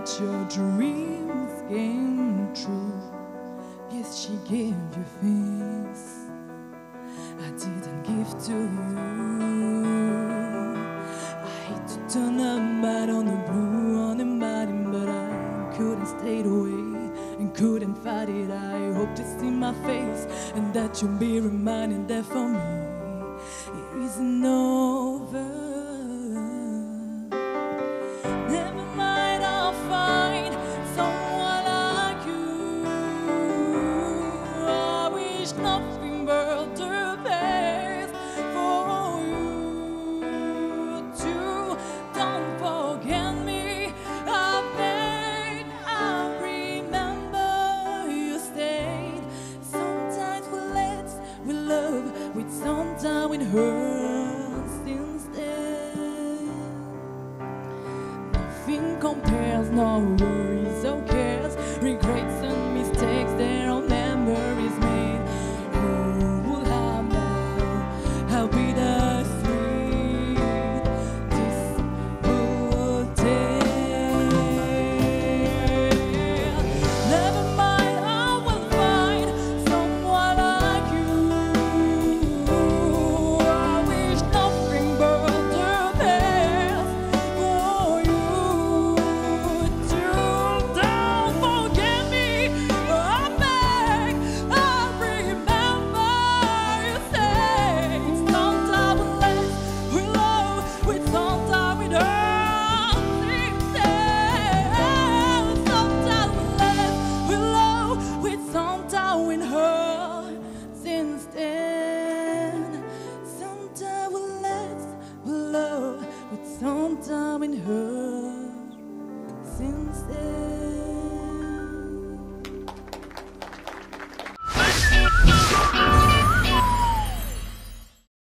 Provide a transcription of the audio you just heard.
that your dreams came true. Yes, she gave you things I didn't give to you. I hate to turn a bad on the blue, on the bottom, but I couldn't stay away and couldn't fight it. I hope to see my face and that you'll be reminded that for me it isn't over. Never mind, I'll find someone like you. I wish nothing but the best for you too. Don't forget me, I beg. I remember you stayed. Sometimes we let, we love, with sometimes it hurts instead. Nothing compares, no worries or cares, regrets and mistakes, there are memories made. Who would have known how bittersweet this would taste? Never mind, I will find someone like you. I wish nothing but the best for you too. Don't forget me, I beg. I remember you say sometime we let, we love, with sometime we hurt instead. Sometime we let, we love, with sometime we hurt instead. Sometime we let, we love, with sometime we hurt instead.